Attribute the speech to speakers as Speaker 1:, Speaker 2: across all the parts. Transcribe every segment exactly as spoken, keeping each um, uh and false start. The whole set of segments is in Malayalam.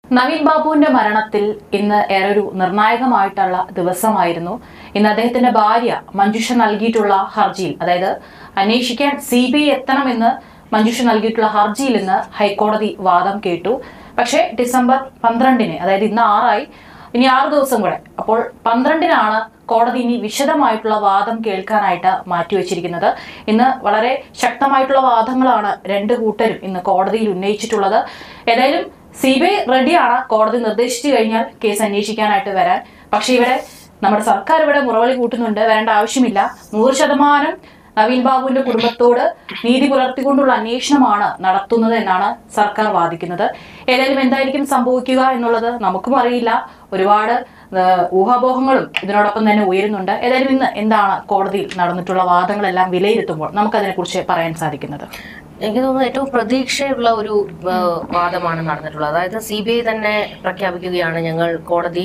Speaker 1: നവീൻ ബാബുവിന്റെ മരണത്തിൽ ഇന്ന് ഏറെ ഒരു നിർണായകമായിട്ടുള്ള ദിവസമായിരുന്നു. ഇന്ന് അദ്ദേഹത്തിന്റെ ഭാര്യ മഞ്ജുഷ നൽകിയിട്ടുള്ള ഹർജിയിൽ, അതായത് അന്വേഷിക്കാൻ സി ബി ഐ എത്തണമെന്ന് മഞ്ജുഷ നൽകിയിട്ടുള്ള ഹർജിയിൽ ഇന്ന് ഹൈക്കോടതി വാദം കേട്ടു. പക്ഷേ ഡിസംബർ പന്ത്രണ്ടിന്, അതായത് ഇന്ന് ആറായി, ഇനി ആറ് ദിവസം കൂടെ, അപ്പോൾ പന്ത്രണ്ടിനാണ് കോടതി ഇനി വിശദമായിട്ടുള്ള വാദം കേൾക്കാനായിട്ട് മാറ്റിവെച്ചിരിക്കുന്നത്. ഇന്ന് വളരെ ശക്തമായിട്ടുള്ള വാദങ്ങളാണ് രണ്ട് കൂട്ടരും ഇന്ന് കോടതിയിൽ ഉന്നയിച്ചിട്ടുള്ളത്. ഏതായാലും സി ബി ഐ റെഡിയാണ് കോടതി നിർദ്ദേശിച്ചു കഴിഞ്ഞാൽ കേസ് അന്വേഷിക്കാനായിട്ട് വരാൻ. പക്ഷെ ഇവിടെ നമ്മുടെ സർക്കാർ ഇവിടെ മുറവിളി കൂട്ടുന്നുണ്ട്, വരേണ്ട ആവശ്യമില്ല, നൂറ് ശതമാനം നവീൻ ബാബുവിന്റെ കുടുംബത്തോട് നീതി പുലർത്തിക്കൊണ്ടുള്ള അന്വേഷണമാണ് നടത്തുന്നത് എന്നാണ് സർക്കാർ വാദിക്കുന്നത്. ഏതായാലും എന്തായിരിക്കും സംഭവിക്കുക എന്നുള്ളത് നമുക്കും അറിയില്ല. ഒരുപാട് ഊഹാപോഹങ്ങളും ഇതിനോടൊപ്പം തന്നെ ഉയരുന്നുണ്ട്. ഏതായാലും ഇന്ന് എന്താണ് കോടതിയിൽ നടന്നിട്ടുള്ള വാദങ്ങളെല്ലാം വിലയിരുത്തുമ്പോൾ നമുക്കതിനെക്കുറിച്ച് പറയാൻ സാധിക്കുന്നത്?
Speaker 2: എനിക്ക് തോന്നുന്നു ഏറ്റവും പ്രതീക്ഷയുള്ള ഒരു വാദമാണ് നടന്നിട്ടുള്ളത്. അതായത് സി ബി ഐ തന്നെ പ്രഖ്യാപിക്കുകയാണ്, ഞങ്ങൾ കോടതി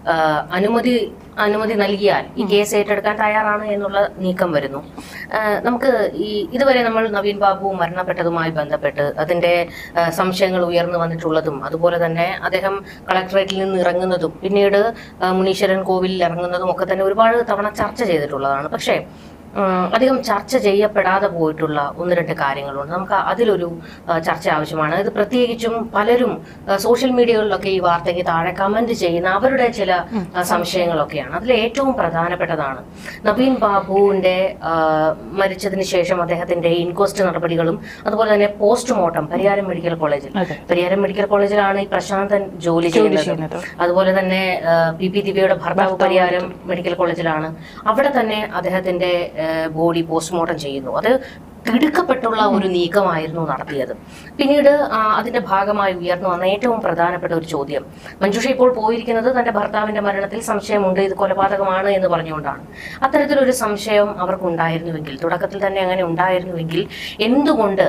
Speaker 2: അനുമതി അനുമതി നൽകിയാൽ ഈ കേസ് ഏറ്റെടുക്കാൻ തയ്യാറാണ് എന്നുള്ള നീക്കം വരുന്നു. നമുക്ക് ഈ ഇതുവരെ നമ്മൾ നവീൻ ബാബു മരണപ്പെട്ടതുമായി ബന്ധപ്പെട്ട് അതിന്റെ സംശയങ്ങൾ ഉയർന്നു വന്നിട്ടുള്ളതും, അതുപോലെ തന്നെ അദ്ദേഹം കളക്ടറേറ്റിൽ നിന്ന് ഇറങ്ങുന്നതും പിന്നീട് മുനീശ്വരൻ കോവിലിൽ ഇറങ്ങുന്നതും ഒക്കെ തന്നെ ഒരുപാട് തവണ ചർച്ച ചെയ്തിട്ടുള്ളതാണ്. പക്ഷേ അധികം ചർച്ച ചെയ്യപ്പെടാതെ പോയിട്ടുള്ള ഒന്ന് രണ്ട് കാര്യങ്ങളുണ്ട്. നമുക്ക് അതിലൊരു ചർച്ച ആവശ്യമാണ്. ഇത് പ്രത്യേകിച്ചും പലരും സോഷ്യൽ മീഡിയകളിലൊക്കെ ഈ വാർത്തയ്ക്ക് താഴെ കമന്റ് ചെയ്യുന്ന അവരുടെ ചില സംശയങ്ങളൊക്കെയാണ്. അതിൽ ഏറ്റവും പ്രധാനപ്പെട്ടതാണ് നവീൻ ബാബുവിന്റെ മരിച്ചതിന് ശേഷം അദ്ദേഹത്തിന്റെ ഇൻക്വസ്റ്റ് നടപടികളും അതുപോലെ തന്നെ പോസ്റ്റ്മോർട്ടം പരിയാരം മെഡിക്കൽ കോളേജിൽ പരിയാരം മെഡിക്കൽ കോളേജിലാണ് ഈ പ്രശാന്തൻ ജോലി ചെയ്യുന്നത്. അതുപോലെ തന്നെ പി പി ദിവ്യയുടെ ഭർത്താവ് പരിയാരം മെഡിക്കൽ കോളേജിലാണ്. അവിടെ തന്നെ അദ്ദേഹത്തിന്റെ ബോഡി പോസ്റ്റ്മോർട്ടം ചെയ്യുന്നു. അത് തിടുക്കപ്പെട്ടുള്ള ഒരു നീക്കമായിരുന്നു നടത്തിയത്. പിന്നീട് അതിന്റെ ഭാഗമായി ഉയർന്നു വന്ന ഏറ്റവും പ്രധാനപ്പെട്ട ഒരു ചോദ്യം, മഞ്ജുഷ ഇപ്പോൾ പോയിരിക്കുന്നത് തന്റെ ഭർത്താവിന്റെ മരണത്തിൽ സംശയമുണ്ട്, ഇത് കൊലപാതകമാണ് എന്ന് പറഞ്ഞുകൊണ്ടാണ്. അത്തരത്തിലൊരു സംശയം അവർക്കുണ്ടായിരുന്നുവെങ്കിൽ, തുടക്കത്തിൽ തന്നെ അങ്ങനെ ഉണ്ടായിരുന്നുവെങ്കിൽ എന്തുകൊണ്ട്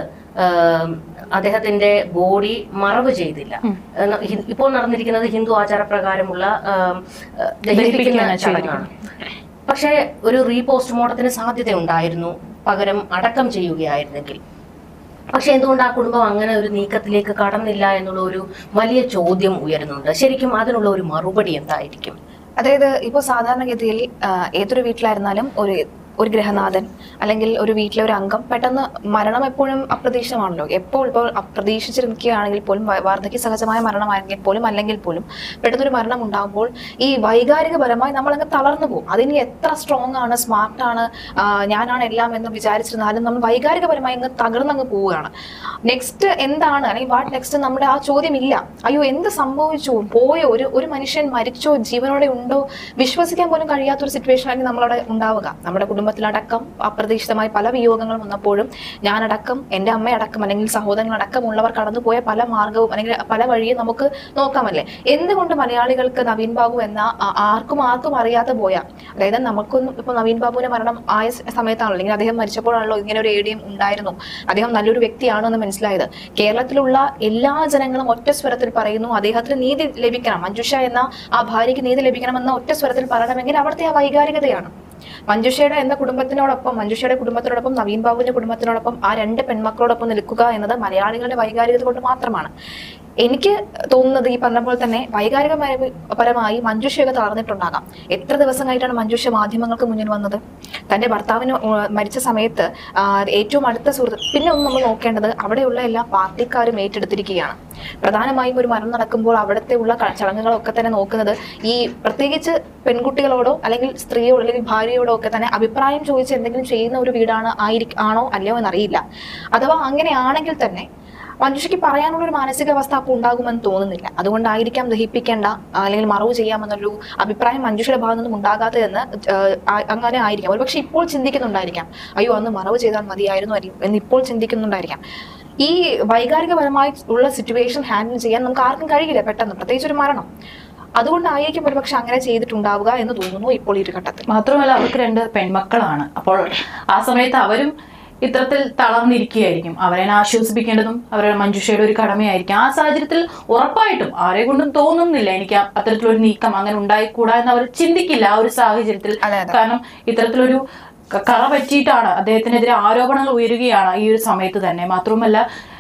Speaker 2: അദ്ദേഹത്തിന്റെ ബോഡി മറവ് ചെയ്തില്ല? ഇപ്പോൾ നടന്നിരിക്കുന്നത് ഹിന്ദു ആചാരപ്രകാരമുള്ള ദഹിപ്പിക്കുന്ന ചടങ്ങാണ്. പക്ഷേ ഒരു റീപോസ്റ്റ്മോർട്ടത്തിന് സാധ്യത ഉണ്ടായിരുന്നു, പകരം അടക്കം ചെയ്യുകയായിരുന്നെങ്കിൽ. പക്ഷെ എന്തുകൊണ്ട് ആ കുടുംബം അങ്ങനെ ഒരു നീക്കത്തിലേക്ക് കടന്നില്ല എന്നുള്ള ഒരു വലിയ ചോദ്യം ഉയരുന്നുണ്ട്. ശരിക്കും അതിനുള്ള ഒരു മറുപടി എന്തായിരിക്കും?
Speaker 3: അതായത് ഇപ്പോൾ സാധാരണഗതിയിൽ ഏതൊരു വീട്ടിലായിരുന്നാലും ഒരു ഒരു ഗൃഹനാഥൻ അല്ലെങ്കിൽ ഒരു വീട്ടിലെ ഒരു അംഗം പെട്ടെന്ന് മരണം എപ്പോഴും അപ്രതീക്ഷിതമാണല്ലോ. എപ്പോൾ ഇപ്പോൾ അപ്രതീക്ഷിച്ചിരിക്കുകയാണെങ്കിൽ പോലും, വാർദ്ധക്യ സഹജമായ മരണമാണെങ്കിൽ പോലും അല്ലെങ്കിൽ പോലും പെട്ടെന്നൊരു മരണം ഉണ്ടാകുമ്പോൾ ഈ വൈകാരികപരമായി നമ്മളങ്ങ് തളർന്നു പോകും. അതിന് എത്ര സ്ട്രോങ് ആണ്, സ്മാർട്ടാണ്, ഞാനാണ് എല്ലാം എന്ന് വിചാരിച്ചിരുന്നാലും നമ്മൾ വൈകാരികപരമായി അങ്ങ് തകർന്നങ്ങ് പോവുകയാണ്. നെക്സ്റ്റ് എന്താണ്, അല്ലെങ്കിൽ വാട്ട് നെക്സ്റ്റ്, നമ്മുടെ ആ ചോദ്യം ഇല്ല. അയ്യോ എന്ത് സംഭവിച്ചു, പോയോ, ഒരു ഒരു മനുഷ്യൻ മരിച്ചോ, ജീവനോടെ ഉണ്ടോ, വിശ്വസിക്കാൻ പോലും കഴിയാത്തൊരു സിറ്റുവേഷൻ ആയിരിക്കും നമ്മളവിടെ ഉണ്ടാവുക. നമ്മുടെ കുടുംബം ത്തിലടക്കം അപ്രതീക്ഷിതമായി പല വിയോഗങ്ങളും വന്നപ്പോഴും ഞാനടക്കം, എൻ്റെ അമ്മയടക്കം അല്ലെങ്കിൽ സഹോദരങ്ങളടക്കമുള്ളവർ കടന്നുപോയ പല മാർഗവും അല്ലെങ്കിൽ പല വഴിയും നമുക്ക് നോക്കാമല്ലേ. എന്തുകൊണ്ട് മലയാളികൾക്ക് നവീൻ ബാബു എന്ന ആർക്കും ആർക്കും അറിയാതെ പോയ, അതായത് നമുക്കൊന്നും ഇപ്പോൾ നവീൻ ബാബുവിന്റെ മരണം ആയ സമയത്താണല്ലോ, അല്ലെങ്കിൽ അദ്ദേഹം മരിച്ചപ്പോഴാണല്ലോ ഇങ്ങനെ ഒരു ഏഡിയം ഉണ്ടായിരുന്നു, അദ്ദേഹം നല്ലൊരു വ്യക്തിയാണോ എന്ന് മനസ്സിലായത്. കേരളത്തിലുള്ള എല്ലാ ജനങ്ങളും ഒറ്റ സ്വരത്തിൽ പറയുന്നു അദ്ദേഹത്തിന് നീതി ലഭിക്കണം, മഞ്ജുഷ എന്ന ആ ഭാര്യയ്ക്ക് നീതി ലഭിക്കണമെന്ന ഒറ്റ സ്വരത്തിൽ പറയണമെങ്കിൽ അവിടുത്തെ ആ വൈകാരികതയാണ്. മഞ്ജുഷയുടെ എന്ന കുടുംബത്തിനോടൊപ്പം, മഞ്ജുഷയുടെ കുടുംബത്തിനോടൊപ്പം നവീൻ ബാബുവിന്റെ കുടുംബത്തിനോടൊപ്പം ആ രണ്ട് പെൺമക്കളോടൊപ്പം നിൽക്കുക എന്നത് മലയാളികളുടെ വൈകാരികത കൊണ്ട് മാത്രമാണ്. എനിക്ക് തോന്നുന്നത് ഈ പറഞ്ഞ പോലെ തന്നെ വൈകാരികപരമായി മഞ്ജുഷയൊക്കെ തളർന്നിട്ടുണ്ടാകാം. എത്ര ദിവസം കഴിഞ്ഞിട്ടാണ് മഞ്ജുഷ മാധ്യമങ്ങൾക്ക് മുന്നിൽ വന്നത്? തന്റെ ഭർത്താവിന് മരിച്ച സമയത്ത് ഏറ്റവും അടുത്ത സുഹൃത്ത്, പിന്നെ ഒന്ന് നമ്മൾ നോക്കേണ്ടത് അവിടെയുള്ള എല്ലാ പാർട്ടിക്കാരും ഏറ്റെടുത്തിരിക്കുകയാണ്. പ്രധാനമായും ഒരു മരണം നടക്കുമ്പോൾ അവിടുത്തെ ഉള്ള ചടങ്ങുകളൊക്കെ തന്നെ നോക്കുന്നത് ഈ പ്രത്യേകിച്ച് പെൺകുട്ടികളോടോ അല്ലെങ്കിൽ സ്ത്രീയോടോ അല്ലെങ്കിൽ ഭാര്യയോടോ ഒക്കെ തന്നെ അഭിപ്രായം ചോദിച്ച് എന്തെങ്കിലും ചെയ്യുന്ന ഒരു വീടാണ് ആയിരിക്കും ആണോ അല്ലയോ എന്നറിയില്ല. അഥവാ അങ്ങനെയാണെങ്കിൽ തന്നെ മഞ്ജുഷയ്ക്ക് പറയാനുള്ള ഒരു മാനസികാവസ്ഥ അപ്പോൾ ഉണ്ടാകുമെന്ന് തോന്നുന്നില്ല. അതുകൊണ്ടായിരിക്കാം ദഹിപ്പിക്കേണ്ട അല്ലെങ്കിൽ മറവ് ചെയ്യാമെന്നൊരു അഭിപ്രായം മഞ്ജുഷയുടെ ഭാഗത്തു നിന്നും ഉണ്ടാകാത്തതെന്ന് അങ്ങനെ ആയിരിക്കാം. ഒരു പക്ഷെ ഇപ്പോൾ ചിന്തിക്കുന്നുണ്ടായിരിക്കാം, അയ്യോ അന്ന് മറവ് ചെയ്താൽ മതിയായിരുന്നു എന്ന് ഇപ്പോൾ ചിന്തിക്കുന്നുണ്ടായിരിക്കാം. ഈ വൈകാരികപരമായി ഉള്ള സിറ്റുവേഷൻ ഹാൻഡിൽ ചെയ്യാൻ നമുക്ക് ആർക്കും കഴിയില്ല പെട്ടെന്ന്, പ്രത്യേകിച്ച് ഒരു മരണം. അതുകൊണ്ടായിരിക്കും ഒരുപക്ഷെ അങ്ങനെ ചെയ്തിട്ടുണ്ടാവുക എന്ന് തോന്നുന്നു ഇപ്പോൾ ഈ ഒരു ഘട്ടത്തിൽ.
Speaker 1: മാത്രമല്ല അവർക്ക് രണ്ട് പെൺമക്കളാണ്. അപ്പോൾ ആ സമയത്ത് അവരും ഇത്തരത്തിൽ തളർന്നിരിക്കുകയായിരിക്കും. അവരെ ആശ്വസിപ്പിക്കേണ്ടതും അവരുടെ മഞ്ജുഷയുടെ ഒരു കടമയായിരിക്കും. ആ സാഹചര്യത്തിൽ ഉറപ്പായിട്ടും ആരെ കൊണ്ടും തോന്നുന്നില്ല എനിക്ക് അത്തരത്തിലൊരു നീക്കം അങ്ങനെ ഉണ്ടായിക്കൂടാ എന്ന് അവർ ചിന്തിക്കില്ല ആ ഒരു സാഹചര്യത്തിൽ. കാരണം ഇത്തരത്തിലൊരു കറ പറ്റിയിട്ടാണ് അദ്ദേഹത്തിനെതിരെ ആരോപണങ്ങൾ ഉയരുകയാണ് ഈ ഒരു സമയത്ത് തന്നെ. മാത്രവുമല്ല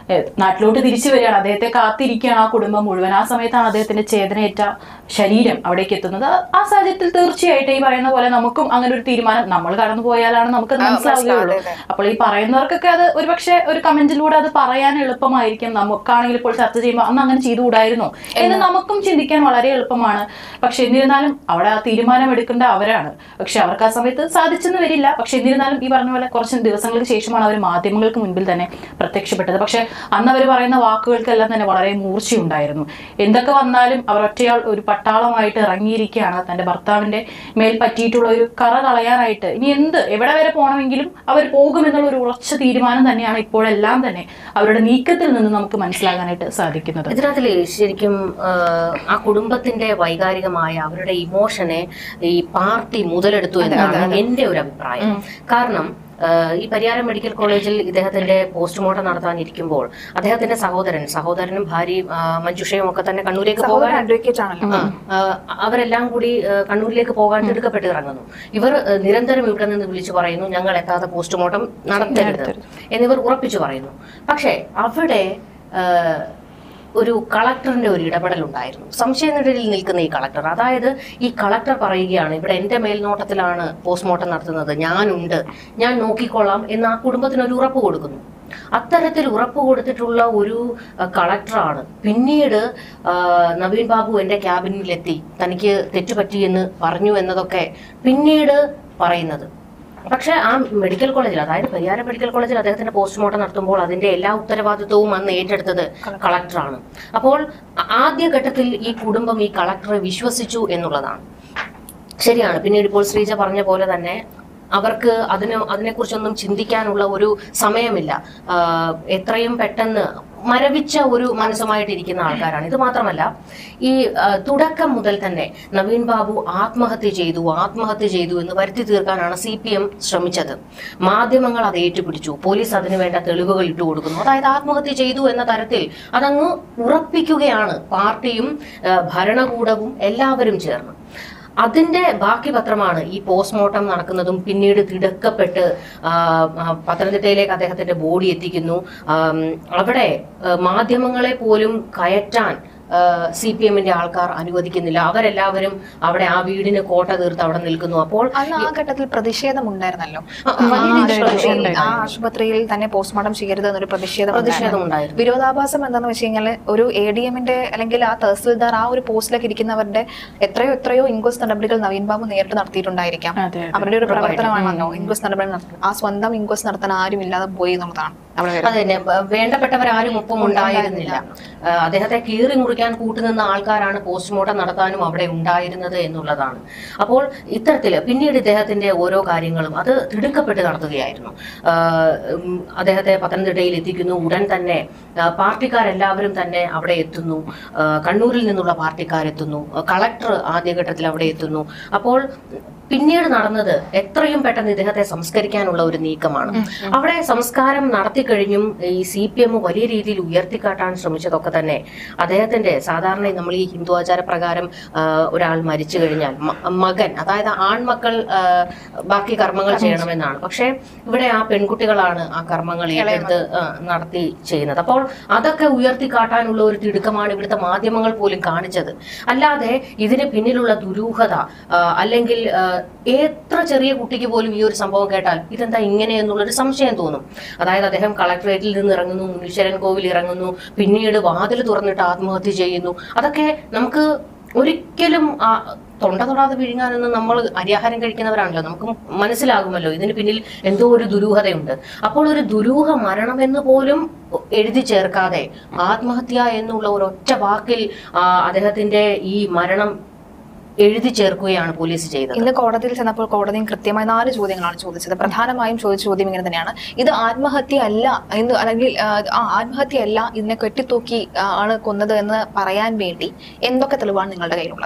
Speaker 1: നാട്ടിലോട്ട് തിരിച്ചു വരികയാണ്. അദ്ദേഹത്തെ കാത്തിരിക്കുകയാണ് ആ കുടുംബം മുഴുവൻ. ആ സമയത്താണ് അദ്ദേഹത്തിന്റെ ചേതനയേറ്റ ശരീരം അവിടേക്ക് എത്തുന്നത്. ആ സാഹചര്യത്തിൽ തീർച്ചയായിട്ടും ഈ പറയുന്ന പോലെ നമുക്കും അങ്ങനെ ഒരു തീരുമാനം നമ്മൾ കടന്നു പോയാലാണ് നമുക്ക് മനസ്സിലാവുകയുള്ളൂ. അപ്പോൾ ഈ പറയുന്നവർക്കൊക്കെ അത് ഒരുപക്ഷെ ഒരു കമന്റിലൂടെ അത് പറയാൻ എളുപ്പമായിരിക്കും. നമുക്കാണെങ്കിൽ ഇപ്പോൾ ചർച്ച ചെയ്യുമ്പോൾ അന്ന് അങ്ങനെ ചെയ്തുകൂടായിരുന്നോ എന്ന് നമുക്കും ചിന്തിക്കാൻ വളരെ എളുപ്പമാണ്. പക്ഷെ എന്നിരുന്നാലും അവിടെ ആ തീരുമാനം എടുക്കേണ്ട അവരാണ്. പക്ഷെ അവർക്ക് ആ സമയത്ത് സാധിച്ചെന്ന് വരില്ല. പക്ഷെ എന്നിരുന്നാലും ഈ പറഞ്ഞ പോലെ കുറച്ച് ദിവസങ്ങൾക്ക് ശേഷമാണ് അവർ മാധ്യമങ്ങൾക്ക് മുൻപിൽ തന്നെ പ്രത്യക്ഷപ്പെട്ടത്. പക്ഷെ അന്ന് അവർ പറയുന്ന വാക്കുകൾക്കെല്ലാം തന്നെ വളരെ മൂർച്ചയുണ്ടായിരുന്നു. എന്തൊക്കെ വന്നാലും അവർ ഒറ്റയാൾ ഒരു പട്ടാളമായിട്ട് ഇറങ്ങിയിരിക്കുകയാണ്. തന്റെ ഭർത്താവിന്റെ മേൽ പറ്റിയിട്ടുള്ള ഒരു കറ കളയാനായിട്ട് ഇനി എന്ത് എവിടെ വരെ പോകണമെങ്കിലും അവർ പോകുമെന്നുള്ള ഒരു ഉറച്ച തീരുമാനം തന്നെയാണ് ഇപ്പോഴെല്ലാം തന്നെ അവരുടെ നീക്കത്തിൽ നിന്ന് നമുക്ക് മനസ്സിലാകാനായിട്ട് സാധിക്കുന്നത്.
Speaker 2: ഇതിനകത്തില് ശരിക്കും ആ കുടുംബത്തിന്റെ വൈകാരികമായ അവരുടെ ഇമോഷനെ ഈ പാർട്ടി മുതലെടുത്തു എന്നാണ് എന്റെ ഒരു അഭിപ്രായം. കാരണം ഈ പരിയാരം മെഡിക്കൽ കോളേജിൽ ഇദ്ദേഹത്തിന്റെ പോസ്റ്റ്മോർട്ടം നടത്താനിരിക്കുമ്പോൾ അദ്ദേഹത്തിന്റെ സഹോദരൻ സഹോദരനും ഭാര്യയും മഞ്ജുഷയും ഒക്കെ തന്നെ കണ്ണൂരിലേക്ക് പോകാൻ അവരെല്ലാം കൂടി കണ്ണൂരിലേക്ക് പോകാൻ തിടുക്കപ്പെട്ട് ഇറങ്ങുന്നു. ഇവർ നിരന്തരം ഇവിടെ നിന്ന് വിളിച്ചു പറയുന്നു ഞങ്ങൾ എത്താതെ പോസ്റ്റ്മോർട്ടം നടത്തരുത് എന്നിവർ ഉറപ്പിച്ചു പറയുന്നു. പക്ഷേ അവിടെ ഒരു കളക്ടറിന്റെ ഒരു ഇടപെടൽ ഉണ്ടായിരുന്നു. സംശയനിഴലിൽ നിൽക്കുന്ന ഈ കളക്ടർ, അതായത് ഈ കളക്ടർ പറയുകയാണ് ഇവിടെ എന്റെ മേൽനോട്ടത്തിലാണ് പോസ്റ്റ്മോർട്ടം നടത്തുന്നത്, ഞാനുണ്ട്, ഞാൻ നോക്കിക്കൊള്ളാം എന്ന് ആ കുടുംബത്തിന് ഒരു ഉറപ്പ് കൊടുക്കുന്നു. അത്തരത്തിൽ ഉറപ്പ് കൊടുത്തിട്ടുള്ള ഒരു കളക്ടറാണ് പിന്നീട് നവീൻ ബാബു എന്റെ ക്യാബിനിലെത്തി തനിക്ക് തെറ്റുപറ്റിയെന്ന് പറഞ്ഞു എന്നതൊക്കെ പിന്നീട് പറയുന്നത്. പക്ഷെ ആ മെഡിക്കൽ കോളേജിൽ, അതായത് പരിയാരം മെഡിക്കൽ കോളേജിൽ അദ്ദേഹത്തിന്റെ പോസ്റ്റ്മോർട്ടം നടത്തുമ്പോൾ അതിന്റെ എല്ലാ ഉത്തരവാദിത്വവും അന്ന് ഏറ്റെടുത്തത് കളക്ടറാണ്. അപ്പോൾ ആദ്യഘട്ടത്തിൽ ഈ കുടുംബം ഈ കളക്ടറെ വിശ്വസിച്ചു എന്നുള്ളതാണ് ശരിയാണ്. പിന്നീട് ഇപ്പോൾ ശ്രീജ പറഞ്ഞ പോലെ തന്നെ അവർക്ക് അതിന് അതിനെക്കുറിച്ചൊന്നും ചിന്തിക്കാനുള്ള ഒരു സമയമില്ല. എത്രയും പെട്ടെന്ന് മരവിച്ച ഒരു മനസ്സുമായിട്ടിരിക്കുന്ന ആൾക്കാരാണ്. ഇത് മാത്രമല്ല, ഈ തുടക്കം മുതൽ തന്നെ നവീൻ ബാബു ആത്മഹത്യ ചെയ്തു ആത്മഹത്യ ചെയ്തു എന്ന് വരുത്തി തീർക്കാനാണ് സി പി എം ശ്രമിച്ചത്. മാധ്യമങ്ങൾ അത് ഏറ്റുപിടിച്ചു, പോലീസ് അതിനു വേണ്ട തെളിവുകൾ ഇട്ടുകൊടുക്കുന്നു. അതായത് ആത്മഹത്യ ചെയ്തു എന്ന തരത്തിൽ അതങ്ങ് ഉറപ്പിക്കുകയാണ് പാർട്ടിയും ഭരണകൂടവും എല്ലാവരും ചേർന്ന്. അതിന്റെ ബാക്കി പത്രമാണ് ഈ പോസ്റ്റ്മോർട്ടം നടക്കുന്നതും പിന്നീട് തിടുക്കപ്പെട്ട് പത്തനംതിട്ടയിലേക്ക് അദ്ദേഹത്തിന്റെ ബോഡി എത്തിക്കുന്നു. അവിടെ മാധ്യമങ്ങളെ പോലും കയറ്റാൻ സി പി എമ്മിന്റെ ആൾക്കാർ അനുവദിക്കുന്നില്ല. അവരെല്ലാവരും അവിടെ ആ വീടിന് കോട്ട തീർത്ത് അവിടെ നിൽക്കുന്നു. അപ്പോൾ
Speaker 3: ആ ഘട്ടത്തിൽ പ്രതിഷേധം ഉണ്ടായിരുന്നല്ലോ. ആ ആശുപത്രിയിൽ തന്നെ പോസ്റ്റ്മോർട്ടം ചെയ്യരുത് എന്നൊരു പ്രതിഷേധം
Speaker 2: പ്രതിഷേധം ഉണ്ടായിരുന്നു.
Speaker 3: വിരോധാഭാസം എന്താണെന്ന് വെച്ച് കഴിഞ്ഞാൽ ഒരു എ ഡി എമ്മിന്റെ അല്ലെങ്കിൽ ആ തഹസിൽദാർ ആ ഒരു പോസ്റ്റിലേക്ക് ഇരിക്കുന്നവരുടെ എത്രയോ എത്രയോ ഇൻക്വസ്റ്റ് നടപടികൾ നവീൻ ബാബു നേരിട്ട് നടത്തിയിട്ടുണ്ടായിരിക്കാം. അവരുടെ ഒരു പ്രവർത്തനമാണല്ലോ ഇൻക്വസ്റ്റ് നടപടി നടത്തുന്നത്. ആ സ്വന്തം ഇൻക്വസ്റ്റ് നടത്താൻ ആരും ഇല്ലാതെ പോയി എന്നുള്ളതാണ്.
Speaker 2: അതന്നെ, വേണ്ടപ്പെട്ടവരാരും ഒപ്പം ഉണ്ടായിരുന്നില്ല. അദ്ദേഹത്തെ കീറി മുറിക്കാൻ കൂട്ടുനിന്ന ആൾക്കാരാണ് പോസ്റ്റ്മോർട്ടം നടത്താനും അവിടെ ഉണ്ടായിരുന്നത് എന്നുള്ളതാണ്. അപ്പോൾ ഇത്തരത്തില് പിന്നീട് ഇദ്ദേഹത്തിന്റെ ഓരോ കാര്യങ്ങളും അത് തിടുക്കപ്പെട്ട് നടത്തുകയായിരുന്നു. അദ്ദേഹത്തെ പത്തനംതിട്ടയിൽ എത്തിക്കുന്നു. ഉടൻ തന്നെ പാർട്ടിക്കാരെല്ലാവരും തന്നെ അവിടെ എത്തുന്നു. കണ്ണൂരിൽ നിന്നുള്ള പാർട്ടിക്കാരെത്തുന്നു. കളക്ടർ ആദ്യഘട്ടത്തിൽ അവിടെ എത്തുന്നു. അപ്പോൾ പിന്നീട് നടന്നത് എത്രയും പെട്ടെന്ന് ഇദ്ദേഹത്തെ സംസ്കരിക്കാനുള്ള ഒരു നീക്കമാണ്. അവിടെ സംസ്കാരം നടത്തിക്കഴിഞ്ഞും ഈ സി പി എം വലിയ രീതിയിൽ ഉയർത്തിക്കാട്ടാൻ ശ്രമിച്ചതൊക്കെ തന്നെ അദ്ദേഹത്തിന്റെ, സാധാരണ നമ്മൾ ഈ ഹിന്ദു ആചാര പ്രകാരം ഒരാൾ മരിച്ചു കഴിഞ്ഞാൽ മകൻ, അതായത് ആൺമക്കൾ ബാക്കി കർമ്മങ്ങൾ ചെയ്യണമെന്നാണ്. പക്ഷെ ഇവിടെ ആ പെൺകുട്ടികളാണ് ആ കർമ്മങ്ങൾ ഏറ്റെടുത്ത് നടത്തി ചെയ്യുന്നത്. അപ്പോൾ അതൊക്കെ ഉയർത്തിക്കാട്ടാനുള്ള ഒരു തിടുക്കമാണ് ഇവിടുത്തെ മാധ്യമങ്ങൾ പോലും കാണിച്ചത്. അല്ലാതെ ഇതിന് പിന്നിലുള്ള ദുരൂഹത അല്ലെങ്കിൽ എത്ര ചെറിയ കുട്ടിക്ക് പോലും ഈ ഒരു സംഭവം കേട്ടാൽ ഇതെന്താ ഇങ്ങനെ എന്നുള്ളൊരു സംശയം തോന്നും. അതായത് അദ്ദേഹം കളക്ടറേറ്റിൽ നിന്ന് ഇറങ്ങുന്നു, മുനീശ്വരൻ കോവിൽ ഇറങ്ങുന്നു, പിന്നീട് വാതിൽ തുറന്നിട്ട് ആത്മഹത്യ ചെയ്യുന്നു. അതൊക്കെ നമുക്ക് ഒരിക്കലും തൊണ്ട തൊടാതെ വിഴുങ്ങാനൊന്നും നമ്മൾ അരിയാഹാരം കഴിക്കുന്നവരാണല്ലോ, നമുക്ക് മനസ്സിലാകുമല്ലോ ഇതിന് പിന്നിൽ എന്തോ ഒരു ദുരൂഹതയുണ്ട്. അപ്പോൾ ഒരു ദുരൂഹ മരണമെന്ന് പോലും എഴുതി ചേർക്കാതെ ആത്മഹത്യ എന്നുള്ള ഒരൊറ്റ വാക്കിൽ അദ്ദേഹത്തിന്റെ ഈ മരണം എഴുതി ചേർക്കുകയാണ് പോലീസ് ചെയ്തത്.
Speaker 3: ഇന്ന് കോടതിയിൽ ചെന്നപ്പോൾ കോടതിയും കൃത്യമായ നാല് ചോദ്യങ്ങളാണ് ചോദിച്ചത്. പ്രധാനമായും ചോദിച്ച ചോദ്യം ഇങ്ങനെ തന്നെയാണ്, ഇത് ആത്മഹത്യ അല്ല എന്ന്, അല്ലെങ്കിൽ ആത്മഹത്യ അല്ല ഇതിനെ കെട്ടിത്തൂക്കി ആണ് കൊന്നത് എന്ന് പറയാൻ വേണ്ടി എന്തൊക്കെ തെളിവാണ് നിങ്ങളുടെ കയ്യിലുള്ളത്?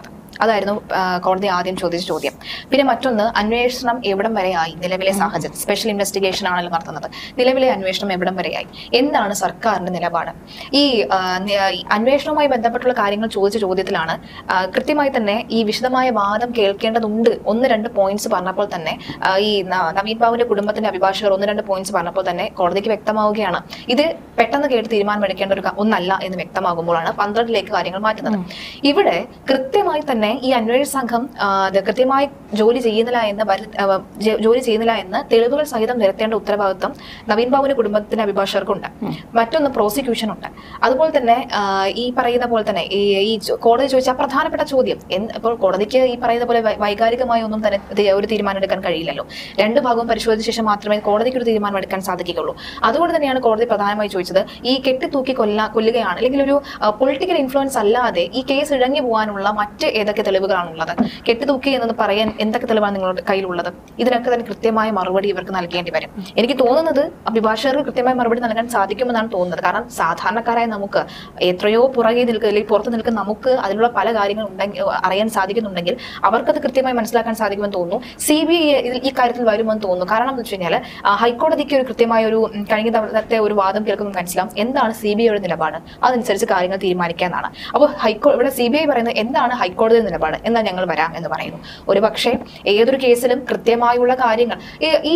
Speaker 3: അതായിരുന്നു കോടതി ആദ്യം ചോദിച്ച ചോദ്യം. പിന്നെ മറ്റൊന്ന്, അന്വേഷണം എവിടം വരെയായി, നിലവിലെ സാഹചര്യം, സ്പെഷ്യൽ ഇൻവെസ്റ്റിഗേഷൻ ആണല്ലോ നടത്തുന്നത്, നിലവിലെ അന്വേഷണം എവിടം വരെയായി, എന്താണ് സർക്കാരിന്റെ നിലപാട്? ഈ അന്വേഷണവുമായി ബന്ധപ്പെട്ടുള്ള കാര്യങ്ങൾ ചോദിച്ച ചോദ്യത്തിലാണ് കൃത്യമായി തന്നെ ഈ വിശദമായ വാദം കേൾക്കേണ്ടതുണ്ട് ഒന്ന് രണ്ട് പോയിന്റ്സ് പറഞ്ഞപ്പോൾ തന്നെ ഈ നവീൻ ബാബുവിന്റെ കുടുംബത്തിന്റെ അഭിഭാഷകർ ഒന്ന് രണ്ട് പോയിന്റ്സ് പറഞ്ഞപ്പോൾ തന്നെ കോടതിക്ക് വ്യക്തമാവുകയാണ് ഇത് പെട്ടെന്ന് കേട്ട് തീരുമാനമെടുക്കേണ്ട ഒരു ഒന്നല്ല എന്ന് വ്യക്തമാകുമ്പോഴാണ് പന്ത്രണ്ടിലേക്ക് കാര്യങ്ങൾ മാറ്റുന്നത്. ഇവിടെ കൃത്യമായി തന്നെ ഈ അന്വേഷണ സംഘം കൃത്യമായി ജോലി ചെയ്യുന്നില്ല എന്ന് ജോലി ചെയ്യുന്നില്ല എന്ന് തെളിവുകൾ സഹിതം നിരത്തേണ്ട ഉത്തരവാദിത്വം നവീൻ ബാബുവിന്റെ കുടുംബത്തിന്റെ അഭിഭാഷകർക്കുണ്ട്. മറ്റൊന്ന് പ്രോസിക്യൂഷൻ ഉണ്ട്. അതുപോലെ തന്നെ ഈ പറയുന്ന പോലെ തന്നെ ഈ കോടതി ചോദിച്ച പ്രധാനപ്പെട്ട ചോദ്യം, ഇപ്പോൾ കോടതിക്ക് ഈ പറയുന്ന പോലെ വൈകാരികമായി ഒന്നും തന്നെ ഒരു തീരുമാനം എടുക്കാൻ കഴിയില്ലല്ലോ. രണ്ട് ഭാഗവും പരിശോധിച്ച ശേഷം മാത്രമേ കോടതിക്ക് ഒരു തീരുമാനം എടുക്കാൻ സാധിക്കുകയുള്ളൂ. അതുകൊണ്ട് തന്നെയാണ് കോടതി പ്രധാനമായി ചോദിച്ചത് ഈ കെട്ടിത്തൂക്കി കൊല്ല കൊല്ലുകയാണ് അല്ലെങ്കിൽ ഒരു പൊളിറ്റിക്കൽ ഇൻഫ്ലുവൻസ് അല്ലാതെ ഈ കേസ് ഇഴങ്ങി പോകാനുള്ള മറ്റ് ഏതൊക്കെ തെളിവുകളാണുള്ളത്, കെട്ടിത്തൂക്കി എന്നത് പറയാൻ എന്തൊക്കെ തെളിവാണ് നിങ്ങളുടെ കയ്യിലുള്ളത്, ഇതിനൊക്കെ തന്നെ കൃത്യമായ മറുപടി ഇവർക്ക് നൽകേണ്ടി വരും. എനിക്ക് തോന്നുന്നത് അഭിഭാഷകർക്ക് കൃത്യമായ മറുപടി നൽകാൻ സാധിക്കുമെന്നാണ് തോന്നുന്നത്. കാരണം സാധാരണക്കാരായ നമുക്ക് എത്രയോ പുറകെ നിൽക്കുക അല്ലെങ്കിൽ പുറത്ത് നിൽക്കുന്ന നമുക്ക് അതിനുള്ള പല കാര്യങ്ങൾ ഉണ്ടെങ്കിൽ അറിയാൻ സാധിക്കുന്നുണ്ടെങ്കിൽ അവർക്കത് കൃത്യമായി മനസ്സിലാക്കാൻ സാധിക്കുമെന്ന് തോന്നുന്നു. സി ബി ഐ ഈ കാര്യത്തിൽ വരുമെന്ന് തോന്നുന്നു. കാരണം എന്ന് വെച്ച് കഴിഞ്ഞാൽ ഹൈക്കോടതിക്ക് ഒരു കൃത്യമായ ഒരു കഴിഞ്ഞ തവണത്തെ ഒരു വാദം കേൾക്കുമ്പോൾ മനസ്സിലാവും എന്താണ് സി ബി ഐയുടെ നിലപാട്, അതനുസരിച്ച് കാര്യങ്ങൾ തീരുമാനിക്കാനാണ്. അപ്പോൾ ഹൈക്കോ ഇവിടെ സി ബി ഐ പറയുന്നത് എന്താണ് ഹൈക്കോടതി നിലപാട്, എന്നാൽ ഞങ്ങൾ വരാം എന്ന് പറയുന്നു. ഒരു പക്ഷേ ഏതൊരു കേസിലും കൃത്യമായുള്ള കാര്യങ്ങൾ ഈ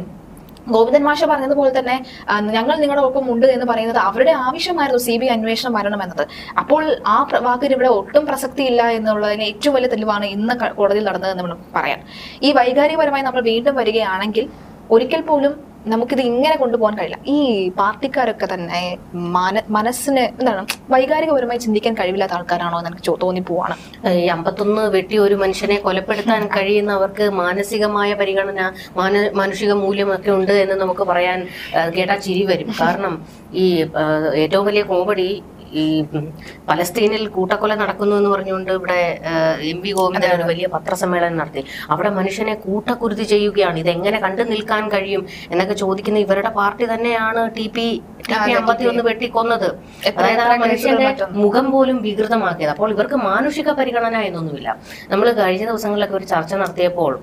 Speaker 3: ഗോവിന്ദൻ മാഷ പറഞ്ഞതുപോലെ തന്നെ ഞങ്ങൾ നിങ്ങളുടെ ഒപ്പം ഉണ്ട് എന്ന് പറയുന്നത് അവരുടെ ആവശ്യമായിരുന്നു സി ബി ഐ അന്വേഷണം വരണമെന്നത്. അപ്പോൾ ആ വാക്കിന് ഇവിടെ ഒട്ടും പ്രസക്തിയില്ല എന്നുള്ളതിന് ഏറ്റവും വലിയ തെളിവാണ് ഇന്ന് കോടതിയിൽ നടന്നതെന്ന് നമ്മൾ പറയാം. ഈ വൈകാരികപരമായി നമ്മൾ വീണ്ടും വരികയാണെങ്കിൽ ഒരിക്കൽ പോലും നമുക്കിത് ഇങ്ങനെ കൊണ്ടുപോകാൻ കഴിയില്ല. ഈ പാർട്ടിക്കാരൊക്കെ തന്നെ മന മനസ്സിന് എന്താണ് വൈകാരികപരമായി ചിന്തിക്കാൻ കഴിവില്ലാത്ത ആൾക്കാരാണോ എന്ന് എനിക്ക് തോന്നിപ്പോവാണ്.
Speaker 2: ഈ അമ്പത്തൊന്ന് വെട്ടി ഒരു മനുഷ്യനെ കൊലപ്പെടുത്താൻ കഴിയുന്നവർക്ക് മാനസികമായ പരിഗണന, മാന മാനുഷിക മൂല്യമൊക്കെ ഉണ്ട് എന്ന് നമുക്ക് പറയാൻ കേട്ടാ ചിരി വരും. കാരണം ഈ ഏറ്റവും വലിയ കോമഡി ഈ പലസ്തീനിൽ കൂട്ടക്കൊല നടക്കുന്നു എന്ന് പറഞ്ഞുകൊണ്ട് ഇവിടെ എം വി ഗോവിന്ദൻ ഒരു വലിയ പത്രസമ്മേളനം നടത്തി. അവിടെ മനുഷ്യനെ കൂട്ടക്കുരുതി ചെയ്യുകയാണ്. ഇതെങ്ങനെ കണ്ടു നിൽക്കാൻ കഴിയും എന്നൊക്കെ ചോദിക്കുന്ന ഇവരുടെ പാർട്ടി തന്നെയാണ് ടി പി അമ്പത്തി ഒന്ന് വെട്ടിക്കൊന്നത്. അതായത് ആ മനുഷ്യന്റെ മുഖം പോലും വികൃതമാക്കിയത്. അപ്പോൾ ഇവർക്ക് മാനുഷിക പരിഗണന എന്നൊന്നുമില്ല. നമ്മൾ കഴിഞ്ഞ ദിവസങ്ങളിലൊക്കെ ഒരു ചർച്ച നടത്തിയപ്പോൾ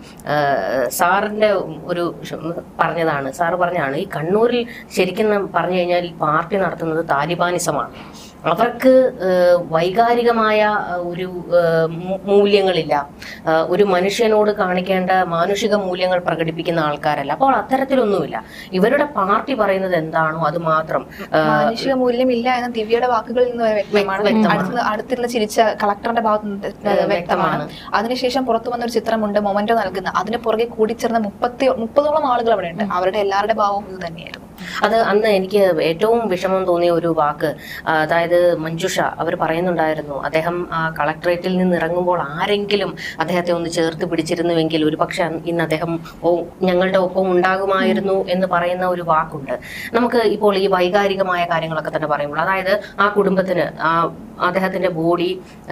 Speaker 2: സാറിന്റെ ഒരു പറഞ്ഞതാണ് സാറ് പറഞ്ഞാണ് ഈ കണ്ണൂരിൽ ശരിക്കും പറഞ്ഞു കഴിഞ്ഞാൽ ഈ പാർട്ടി നടത്തുന്നത് താലിബാനിസമാണ്. അവർക്ക് വൈകാരികമായ ഒരു മൂല്യങ്ങളില്ല, ഒരു മനുഷ്യനോട് കാണിക്കേണ്ട മാനുഷിക മൂല്യങ്ങൾ പ്രകടിപ്പിക്കുന്ന ആൾക്കാരല്ല. അപ്പോൾ അത്തരത്തിലൊന്നുമില്ല. ഇവരുടെ പാർട്ടി പറയുന്നത് എന്താണോ അത് മാത്രം.
Speaker 3: മാനുഷിക മൂല്യമില്ല എന്ന ദിവ്യയുടെ വാക്കുകളിൽ നിന്ന് വ്യക്തമാണ്. അടുത്തുള്ള ചിരിച്ച കളക്ടറിന്റെ ഭാഗത്ത് നിന്ന് വ്യക്തമാണ്. അതിനുശേഷം പുറത്തു വന്നൊരു ചിത്രമുണ്ട് മൊമെന്റോ നൽകുന്ന, അതിന് പുറകെ കൂടിച്ചേർന്ന മുപ്പത്തി മുപ്പതോളം ആളുകൾ അവിടെ ഉണ്ട്. അവരുടെ എല്ലാവരുടെ ഭാവവും ഇത് തന്നെയായിരുന്നു.
Speaker 2: അത് അന്ന് എനിക്ക് ഏറ്റവും വിഷമം തോന്നിയ ഒരു വാക്ക്, അതായത് മഞ്ജുഷ അവർ പറയുന്നുണ്ടായിരുന്നു അദ്ദേഹം ആ കളക്ടറേറ്റിൽ നിന്ന് ഇറങ്ങുമ്പോൾ ആരെങ്കിലും അദ്ദേഹത്തെ ഒന്ന് ചേർത്ത് പിടിച്ചിരുന്നുവെങ്കിൽ ഒരു പക്ഷെ ഇന്ന് അദ്ദേഹം ഓ ഞങ്ങളുടെ ഒപ്പം ഉണ്ടാകുമായിരുന്നു എന്ന് പറയുന്ന ഒരു വാക്കുണ്ട്. നമുക്ക് ഇപ്പോൾ ഈ വൈകാരികമായ കാര്യങ്ങളൊക്കെ തന്നെ പറയുമ്പോൾ അതായത് ആ കുടുംബത്തിന് ആ അദ്ദേഹത്തിന്റെ ബോഡി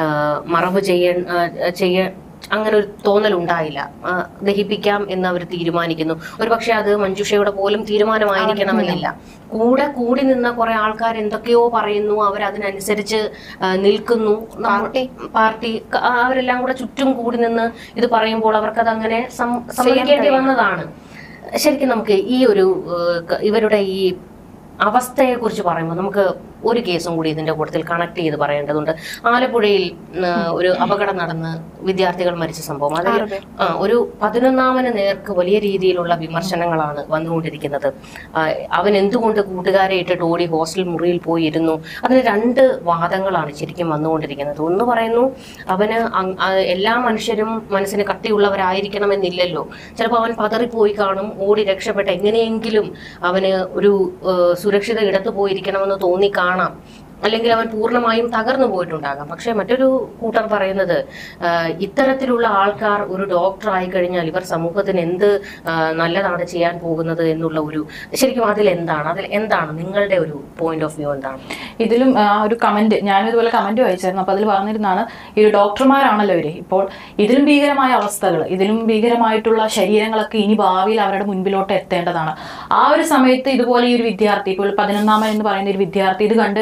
Speaker 2: മറവ് ചെയ്യ ചെയ്യ അങ്ങനെ ഒരു തോന്നൽ ഉണ്ടായില്ല. ദഹിപ്പിക്കാം എന്ന് അവർ തീരുമാനിക്കുന്നു. ഒരു പക്ഷെ അത് മഞ്ജുഷയുടെ പോലും തീരുമാനമായിരിക്കണമെന്നില്ല. കൂടെ കൂടി നിന്ന കുറെ ആൾക്കാർ എന്തൊക്കെയോ പറയുന്നു, അവരതിനനുസരിച്ച് നിൽക്കുന്നു. പാർട്ടി പാർട്ടി അവരെല്ലാം കൂടെ ചുറ്റും കൂടി നിന്ന് ഇത് പറയുമ്പോൾ അവർക്കത് അങ്ങനെ സമ്മതിക്കേണ്ടി വന്നതാണ്. ശരിക്കും നമുക്ക് ഈ ഒരു ഇവരുടെ ഈ അവസ്ഥയെ കുറിച്ച് പറയുമ്പോൾ നമുക്ക് ഒരു കേസും കൂടി ഇതിന്റെ കൂട്ടത്തിൽ കണക്ട് ചെയ്ത് പറയേണ്ടതുണ്ട്. ആലപ്പുഴയിൽ ഒരു അപകടം നടന്ന് വിദ്യാർത്ഥികൾ മരിച്ച സംഭവം, അതിൽ ഒരു പതിനൊന്നാമന് നേർക്ക് വലിയ രീതിയിലുള്ള വിമർശനങ്ങളാണ് വന്നുകൊണ്ടിരിക്കുന്നത്. അവൻ എന്തുകൊണ്ട് കൂട്ടുകാരെ ഇട്ടിട്ട് ഓടി ഹോസ്റ്റൽ മുറിയിൽ പോയി ഇരുന്നു? അതിന് രണ്ട് വാദങ്ങളാണ് ശരിക്കും വന്നുകൊണ്ടിരിക്കുന്നത്. ഒന്ന് പറയുന്നു അവന് എല്ലാ മനുഷ്യരും മനസ്സിന് കട്ടിയുള്ളവരായിരിക്കണമെന്നില്ലല്ലോ, ചിലപ്പോൾ അവൻ പതറിപ്പോയി കാണും, ഓടി രക്ഷപ്പെട്ട എങ്ങനെയെങ്കിലും അവന് ഒരു സുരക്ഷിത ഇടത്ത് പോയിരിക്കണമെന്ന് തോന്നി കാണാം, അല്ലെങ്കിൽ അവൻ പൂർണ്ണമായും തകർന്നു പോയിട്ടുണ്ടാകാം. പക്ഷെ മറ്റൊരു കൂട്ടർ പറയുന്നത് ഇത്തരത്തിലുള്ള ആൾക്കാർ ഒരു ഡോക്ടർ ആയി കഴിഞ്ഞാൽ ഇവർ സമൂഹത്തിന് എന്ത് നല്ലതാണ് ചെയ്യാൻ പോകുന്നത് എന്നുള്ള ഒരു ശരിക്കും അതിൽ എന്താണ് അതിൽ എന്താണ് നിങ്ങളുടെ ഒരു പോയിന്റ് ഓഫ് വ്യൂ എന്താണ്?
Speaker 1: ഇതിലും ഒരു കമന്റ് ഞാനും ഇതുപോലെ കമന്റ് വായിച്ചായിരുന്നു. അപ്പൊ അതിൽ പറഞ്ഞിരുന്നാണ് ഈ ഒരു ഡോക്ടർമാരാണല്ലോ ഇവര്, ഇപ്പോൾ ഇതിലും ഭീകരമായ അവസ്ഥകൾ, ഇതിലും ഭീകരമായിട്ടുള്ള ശരീരങ്ങളൊക്കെ ഇനി ഭാവിയിൽ അവരുടെ മുൻപിലോട്ട് എത്തേണ്ടതാണ്. ആ ഒരു സമയത്ത് ഇതുപോലെ ഈ ഒരു വിദ്യാർത്ഥി, ഇപ്പോൾ പതിനൊന്നാമൻ എന്ന് പറയുന്ന ഒരു വിദ്യാർത്ഥി ഇത് കണ്ട് പേടിച്ചു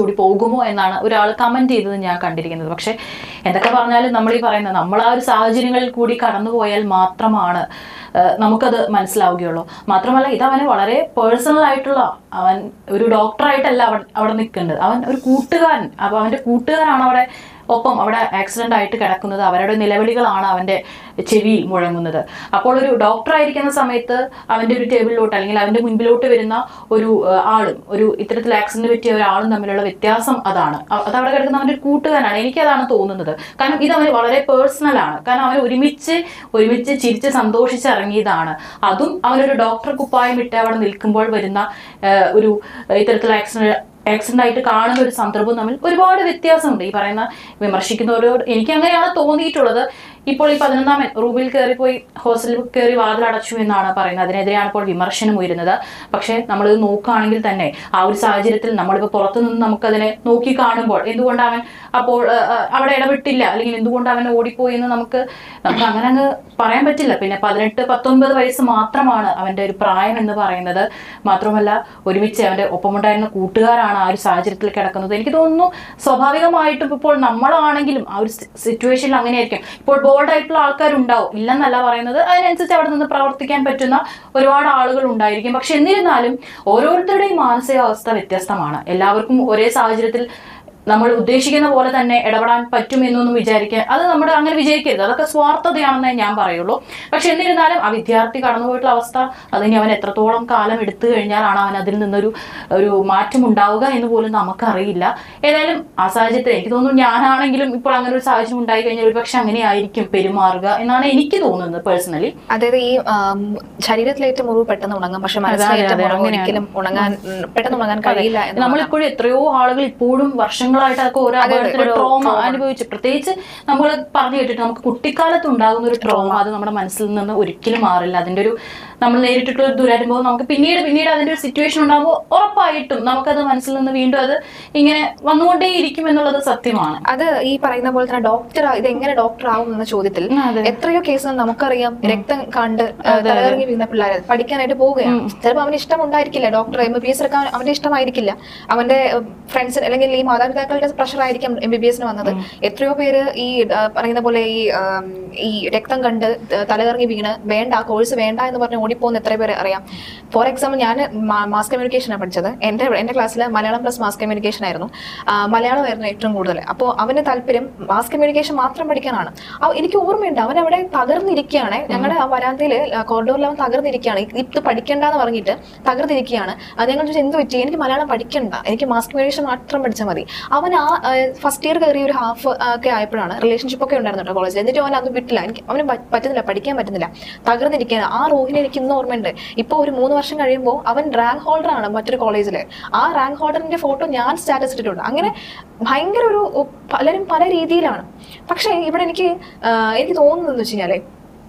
Speaker 1: ഒളിച്ചോടി പോകുമോ എന്നാണ് ഒരാൾ കമന്റ് ചെയ്തത് ഞാൻ കണ്ടിരിക്കുന്നത്. പക്ഷെ എന്തൊക്കെ പറഞ്ഞാലും നമ്മൾ ഈ പറയുന്നത് നമ്മൾ ആ ഒരു സാഹചര്യങ്ങളിൽ കൂടി കടന്നുപോയാൽ മാത്രമാണ് നമുക്കത് മനസ്സിലാവുകയുള്ളൂ. മാത്രമല്ല ഇത് അവന് വളരെ പേഴ്സണൽ ആയിട്ടുള്ള, അവൻ ഒരു ഡോക്ടറായിട്ടല്ല അവൻ അവിടെ നിൽക്കേണ്ടത്, അവൻ ഒരു കൂട്ടുകാരൻ. അപ്പൊ അവന്റെ കൂട്ടുകാരാണ് അവിടെ ഒപ്പം അവിടെ ആക്സിഡന്റ് ആയിട്ട് കിടക്കുന്നത്. അവരുടെ നിലവിളികളാണ് അവന്റെ ചെവിയിൽ മുഴങ്ങുന്നത്. അപ്പോൾ ഒരു ഡോക്ടർ ആയിരിക്കുന്ന സമയത്ത് അവന്റെ ഒരു ടേബിളിലോട്ട് അല്ലെങ്കിൽ അവന്റെ മുൻപിലോട്ട് വരുന്ന ഒരു ആളും ഒരു ഇത്തരത്തിൽ ആക്സിഡന്റ് പറ്റിയ ഒരാളും തമ്മിലുള്ള വ്യത്യാസം അതാണ്. അത് അവിടെ കിടക്കുന്ന അവന്റെ ഒരു കൂട്ടുകാരനാണ്. എനിക്കതാണ് തോന്നുന്നത്. കാരണം ഇത് അവന് വളരെ പേഴ്സണൽ ആണ്. കാരണം അവൻ ഒരുമിച്ച് ഒരുമിച്ച് ചിരിച്ച് സന്തോഷിച്ച് ഇറങ്ങിയതാണ്. അതും അവനൊരു ഡോക്ടർ കുപ്പായം ഇട്ട് അവിടെ നിൽക്കുമ്പോൾ വരുന്ന ഒരു ഇത്തരത്തിൽ ആക്സിഡന്റ് ആക്സിഡന്റ് ആയിട്ട് കാണുന്ന ഒരു സന്ദർഭം തമ്മിൽ ഒരുപാട് വ്യത്യാസമുണ്ട്. ഈ പറയുന്ന വിമർശിക്കുന്നവരോട് എനിക്ക് അങ്ങനെയാണ് തോന്നിയിട്ടുള്ളത്. ഇപ്പോൾ ഈ പതിനൊന്നാം റൂമിൽ കയറിപ്പോയി ഹോസ്റ്റലിൽ കയറി വാതിലടച്ചു എന്നാണ് പറയുന്നത്. അതിനെതിരെയാണ് ഇപ്പോൾ വിമർശനം ഉയരുന്നത്. പക്ഷെ നമ്മളിത് നോക്കുകയാണെങ്കിൽ തന്നെ ആ ഒരു സാഹചര്യത്തിൽ നമ്മളിപ്പോൾ പുറത്തുനിന്ന് നമുക്കതിനെ നോക്കി കാണുമ്പോൾ എന്തുകൊണ്ട് അവൻ അപ്പോൾ അവിടെ ഇടപെട്ടില്ല അല്ലെങ്കിൽ എന്തുകൊണ്ട് അവൻ ഓടിപ്പോയി എന്ന് നമുക്ക് നമുക്ക് അങ്ങനെ അങ്ങ് പറയാൻ പറ്റില്ല. പിന്നെ പതിനെട്ട് പത്തൊൻപത് വയസ്സ് മാത്രമാണ് അവന്റെ ഒരു പ്രായം എന്ന് പറയുന്നത്. മാത്രമല്ല ഒരുമിച്ച് അവന്റെ ഒപ്പമുണ്ടായിരുന്ന കൂട്ടുകാരാണ് ആ ഒരു സാഹചര്യത്തിൽ കിടക്കുന്നത്. എനിക്ക് തോന്നുന്നു സ്വാഭാവികമായിട്ടും ഇപ്പോൾ നമ്മളാണെങ്കിലും ആ ഒരു സിറ്റുവേഷനിൽ അങ്ങനെയായിരിക്കും. ഇപ്പോൾ ബോൾഡ് ആയിട്ടുള്ള ആൾക്കാരുണ്ടാവും, ഇല്ലെന്നല്ല പറയുന്നത്. അതിനനുസരിച്ച് അവിടെ നിന്ന് പ്രവർത്തിക്കാൻ പറ്റുന്ന ഒരുപാട് ആളുകൾ ഉണ്ടായിരിക്കും. പക്ഷെ എന്നിരുന്നാലും ഓരോരുത്തരുടെയും മാനസികാവസ്ഥ വ്യത്യസ്തമാണ്. എല്ലാവർക്കും ഒരേ സാഹചര്യത്തിൽ നമ്മൾ ഉദ്ദേശിക്കുന്ന പോലെ തന്നെ ഇടപെടാൻ പറ്റുമെന്നൊന്നും വിചാരിക്കാൻ അത് നമ്മുടെ അങ്ങനെ വിജയിക്കരുത്. അതൊക്കെ സ്വാർത്ഥതയാണെന്നേ ഞാൻ പറയുള്ളൂ. പക്ഷെ എന്നിരുന്നാലും ആ വിദ്യാർത്ഥി കടന്നുപോയിട്ടുള്ള അവസ്ഥ അതിന് അവൻ എത്രത്തോളം കാലം എടുത്തു കഴിഞ്ഞാലാണ് അവൻ അതിൽ നിന്നൊരു ഒരു മാറ്റം ഉണ്ടാവുക എന്ന് പോലും നമുക്കറിയില്ല. ഏതായാലും ആ സാഹചര്യത്തിൽ എനിക്ക് തോന്നുന്നു ഞാനാണെങ്കിലും ഇപ്പോൾ അങ്ങനെ ഒരു സാഹചര്യം ഉണ്ടായി കഴിഞ്ഞാൽ ഒരു പക്ഷെ അങ്ങനെയായിരിക്കും പെരുമാറുക എന്നാണ് എനിക്ക് തോന്നുന്നത് പേഴ്സണലി.
Speaker 3: അതായത് ഈ ശരീരത്തിലേറ്റ മുറിവ് പെട്ടെന്ന് ഉണങ്ങാം, പക്ഷെ ഒരിക്കലും ഉണങ്ങാൻ പെട്ടെന്ന് ഉണങ്ങാൻ കഴിയില്ല.
Speaker 1: നമ്മളിപ്പോഴും എത്രയോ ആളുകൾ ഇപ്പോഴും വർഷങ്ങൾ ായിട്ട് അതൊക്കെ ഓരോ അപകടത്തിന്റെ ട്രോമ അനുഭവിച്ചു. പ്രത്യേകിച്ച് നമ്മൾ പറഞ്ഞു കേട്ടിട്ട് നമുക്ക് കുട്ടിക്കാലത്ത് ഉണ്ടാകുന്ന ഒരു ട്രോമ അത് നമ്മുടെ മനസ്സിൽ നിന്ന് ഒരിക്കലും മാറില്ല. അതിന്റെ ഒരു നമ്മൾ നേരിട്ടിട്ടുള്ള ഒരു ദുരനുഭവം നമുക്ക് പിന്നീട് പിന്നീട് അതിന്റെ ഒരു സിറ്റുവേഷൻ ഉണ്ടാകുമ്പോൾ ഉറപ്പായിട്ടും നമുക്കത് മനസ്സിൽ നിന്ന് വീണ്ടും അത് ഇങ്ങനെ വന്നുകൊണ്ടേയിരിക്കും എന്നുള്ളത് സത്യമാണ്.
Speaker 3: അത് ഈ പറയുന്ന പോലെ തന്നെ ഡോക്ടർ ഇത് എങ്ങനെ ഡോക്ടർ ആവും എന്ന ചോദ്യത്തിൽ എത്രയോ കേസുകൾ നമുക്കറിയാം. രക്തം കണ്ട് തലകറങ്ങി വീഴുന്ന പിള്ളേർ പഠിക്കാനായിട്ട് പോവുകയാണ്. ചിലപ്പോൾ അവന് ഇഷ്ടം ഉണ്ടായിരിക്കില്ല, doctor M B B S എടുക്കാൻ അവന്റെ ഇഷ്ടമായിരിക്കില്ല, അവന്റെ ഫ്രണ്ട്സിന് അല്ലെങ്കിൽ ഈ മാതാപിതാക്കളുടെ പ്രഷർ ആയിരിക്കും എം ബി ബി എസിന് വന്നത്. എത്രയോ പേര് ഈ പറയുന്ന പോലെ ഈ ഈ രക്തം കണ്ട് തലകറങ്ങി വീണ് വേണ്ട ആ കോഴ്സ് വേണ്ട എന്ന് പറഞ്ഞ് ഓടിപ്പോകുന്ന എത്ര പേര് അറിയാം. ഫോർ എക്സാമ്പിൾ ഞാൻ മാസ് കമ്മ്യൂണിക്കേഷനാണ് പഠിച്ചത്. എൻ്റെ എൻ്റെ ക്ലാസ്സിൽ മലയാളം പ്ലസ് മാസ് കമ്മ്യൂണിക്കേഷൻ ആയിരുന്നു. മലയാളമായിരുന്നു ഏറ്റവും കൂടുതൽ. അപ്പോൾ അവന് താല്പര്യം മാസ് കമ്മ്യൂണിക്കേഷൻ മാത്രം പഠിക്കാനാണ്. എനിക്ക് ഓർമ്മയുണ്ട് അവൻ അവിടെ തകർന്നിരിക്കുകയാണ്. ഞങ്ങളുടെ ആ വരാന്തയിൽ കോറിഡോറിൽ അവൻ തകർന്നിരിക്കുകയാണ്. ഇത് പഠിക്കേണ്ടെന്ന് പറഞ്ഞിട്ട് തകർന്നിരിക്കുകയാണ്. അത് ഞങ്ങൾ ചോദിച്ചാൽ എന്ത് പറ്റി? എനിക്ക് മലയാളം പഠിക്കണ്ട, എനിക്ക് മാസ് കമ്മ്യൂണിക്കേഷൻ മാത്രം പഠിച്ചാൽ മതി. അവൻ ആ ഫസ്റ്റ് ഇയർ കയറി ഒരു ഹാഫ് ഒക്കെ ആയപ്പോഴാണ് റിലേഷൻഷിപ്പ് ഒക്കെ ഉണ്ടായിരുന്നു കേട്ടോ കോളേജിൽ. എന്നിട്ട് അവൻ അത് വിട്ടില്ല. എനിക്ക് അവന് പറ്റുന്നില്ല, പഠിക്കാൻ പറ്റുന്നില്ല, തകർന്നിരിക്കുകയാണ്. ആ റോഹിനെ എനിക്ക് ഇന്ന് ഓർമ്മയുണ്ട്. ഇപ്പോൾ ഒരു മൂന്ന് വർഷം കഴിയുമ്പോൾ അവൻ റാങ്ക് ഹോൾഡർ ആണ് മറ്റൊരു കോളേജിൽ. ആ റാങ്ക് ഹോൾഡറിന്റെ ഫോട്ടോ ഞാൻ സ്റ്റാറ്റസ് ഇട്ടിട്ടുണ്ട്. അങ്ങനെ ഭയങ്കര ഒരു പലരും പല രീതിയിലാണ്. പക്ഷേ ഇവിടെ എനിക്ക് എനിക്ക് തോന്നുന്നതെന്ന് വെച്ച് കഴിഞ്ഞാല്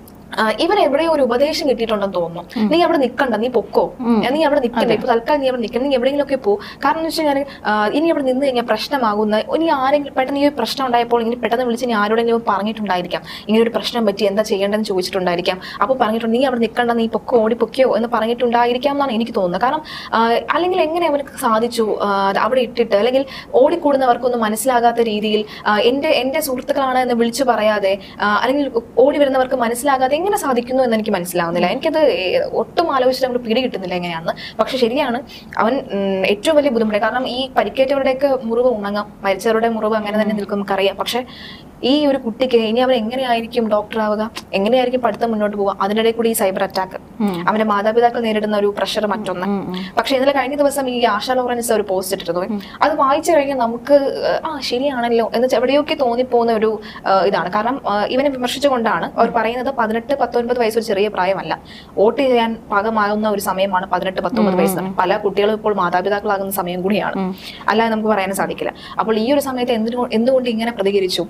Speaker 3: ഇവൻ എവിടെയോ ഒരു ഉപദേശം കിട്ടിയിട്ടുണ്ടെന്ന് തോന്നുന്നു. നീ അവിടെ നിൽക്കണ്ട, നീ പൊക്കോ, നീ അവിടെ നിൽക്കണ്ട, ഇപ്പൊ തൽക്കാലം നീ അവിടെ നിൽക്കണം, നീ എവിടെയെങ്കിലും ഒക്കെ പോ. കാരണം എന്ന് വെച്ച് കഴിഞ്ഞാൽ ഇനി അവിടെ നിന്ന് കഴിഞ്ഞാൽ പ്രശ്നമാകുന്ന ഇനി ആരെങ്കിലും പെട്ടെന്ന് ഈ ഒരു പ്രശ്നം ഉണ്ടായപ്പോൾ ഇനി പെട്ടെന്ന് വിളിച്ച് ഇനി ആരോടെങ്കിലും പറഞ്ഞിട്ടുണ്ടായിരിക്കാം, ഇങ്ങനെ ഒരു പ്രശ്നം പറ്റി എന്താ ചെയ്യേണ്ടതെന്ന് ചോദിച്ചിട്ടുണ്ടായിരിക്കാം. അപ്പോൾ പറഞ്ഞിട്ടുണ്ട് നീ അവിടെ നിൽക്കണ്ട, നീ പൊക്കോ, ഓടി പൊക്കിയോ എന്ന് പറഞ്ഞിട്ടുണ്ടായിരിക്കാം എന്നാണ് എനിക്ക് തോന്നുന്നത്. കാരണം അല്ലെങ്കിൽ എങ്ങനെ അവർക്ക് സാധിച്ചു അവിടെ ഇട്ടിട്ട്, അല്ലെങ്കിൽ ഓടിക്കൂടുന്നവർക്കൊന്നും മനസ്സിലാകാത്ത രീതിയിൽ എൻ്റെ എൻ്റെ സുഹൃത്തുക്കളാണ് എന്ന് വിളിച്ചു പറയാതെ, അല്ലെങ്കിൽ ഓടി വരുന്നവർക്ക് മനസ്സിലാകാതെ എങ്ങനെ സാധിക്കുന്നു എന്ന് എനിക്ക് മനസ്സിലാവുന്നില്ല. എനിക്കത് ഒട്ടും ആലോചിച്ചിട്ട് നമുക്ക് പിടി കിട്ടുന്നില്ല എങ്ങനെയാണെന്ന്. പക്ഷെ ശരിയാണ്, അവൻ ഏറ്റവും വലിയ ബുദ്ധിമുട്ട്. കാരണം ഈ പരിക്കേറ്റവരുടെയൊക്കെ മുറിവ് ഉണങ്ങാം, മരിച്ചവരുടെ മുറിവ് അങ്ങനെ തന്നെ നിൽക്കും നമുക്കറിയാം. പക്ഷെ ഈ ഒരു കുട്ടിക്ക് ഇനി അവൻ എങ്ങനെയായിരിക്കും ഡോക്ടർ ആവുക, എങ്ങനെയായിരിക്കും പഠിത്തം മുന്നോട്ട് പോവുക? അതിനിടയിൽ കൂടി ഈ സൈബർ അറ്റാക്ക്, അവന്റെ മാതാപിതാക്കൾ നേരിടുന്ന ഒരു പ്രഷർ മറ്റൊന്ന്. പക്ഷെ ഇതിൽ കഴിഞ്ഞ ദിവസം ഈ ആശാ ലോറൻസ് ഒരു പോസ്റ്റ് ഇട്ടിരുന്നു. അത് വായിച്ചു കഴിഞ്ഞാൽ നമുക്ക് ആ ശരിയാണല്ലോ എന്ന് എവിടെയൊക്കെ തോന്നിപ്പോകുന്ന ഒരു ഇതാണ്. കാരണം ഇവനെ വിമർശിച്ചുകൊണ്ടാണ് അവർ പറയുന്നത് പതിനെട്ട് പത്തൊൻപത് വയസ്സ് ഒരു ചെറിയ പ്രായമല്ല, വോട്ട് ചെയ്യാൻ പാകമാകുന്ന ഒരു സമയമാണ് പതിനെട്ട് പത്തൊമ്പത് വയസ്സ്. പല കുട്ടികളും ഇപ്പോൾ മാതാപിതാക്കളാകുന്ന സമയം കൂടിയാണ്, അല്ലാതെ നമുക്ക് പറയാനും സാധിക്കില്ല. അപ്പോൾ ഈ ഒരു സമയത്ത് എന്തിനു എന്തുകൊണ്ട് ഇങ്ങനെ പ്രതികരിച്ചു?